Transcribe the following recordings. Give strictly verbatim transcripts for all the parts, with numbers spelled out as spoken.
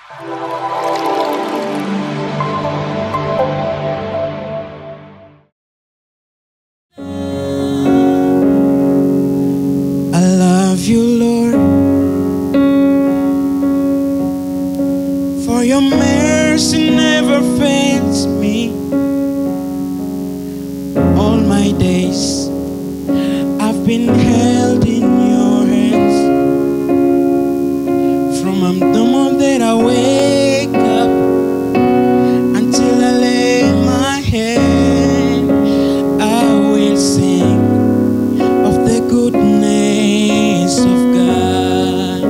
I love you, Lord, for your mercy never fails me. All my days I've been held in your hands. From the moment that I wake up until I lay my head, I will sing of the goodness of God.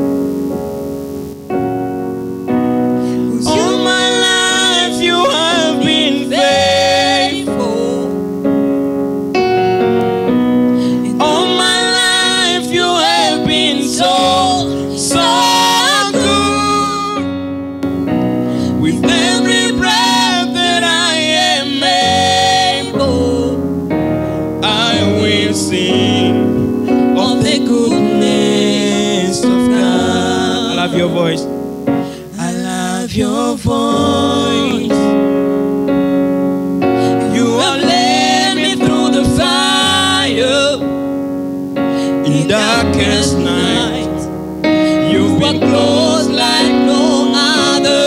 All my life you have been faithful. All my life you have been so, so good. With every breath that I am able, I will sing of the goodness of God. I love your voice. I love your voice. You have led me through the fire in darkest night. You've been close like no other.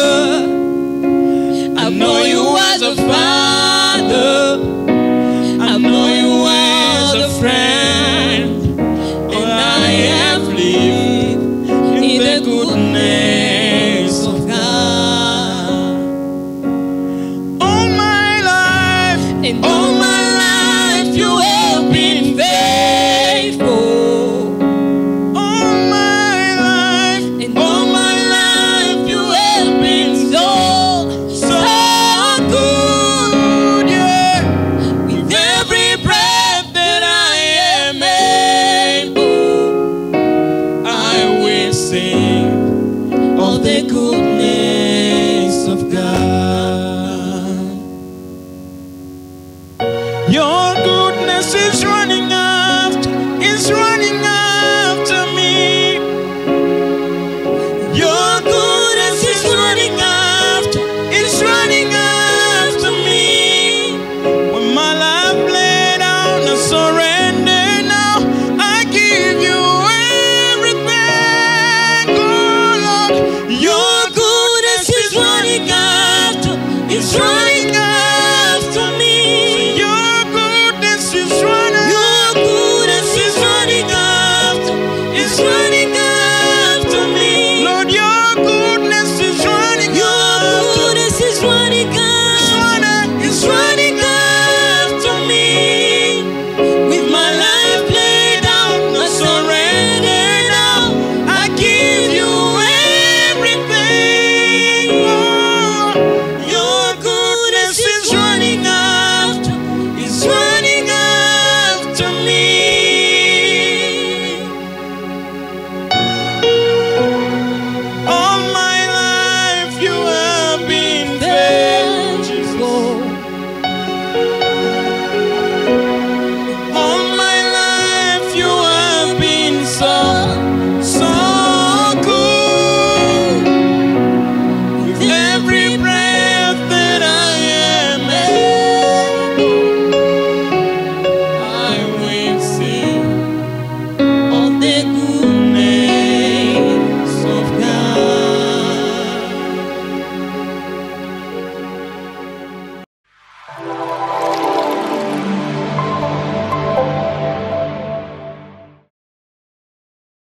I know you as a father. I know you as a friend. And I have lived in the goodness of God. All my life, and all my life you have been faithful. All my life, and all my life you have been so, so good, yeah. With every breath that I am able, I will sing of the goodness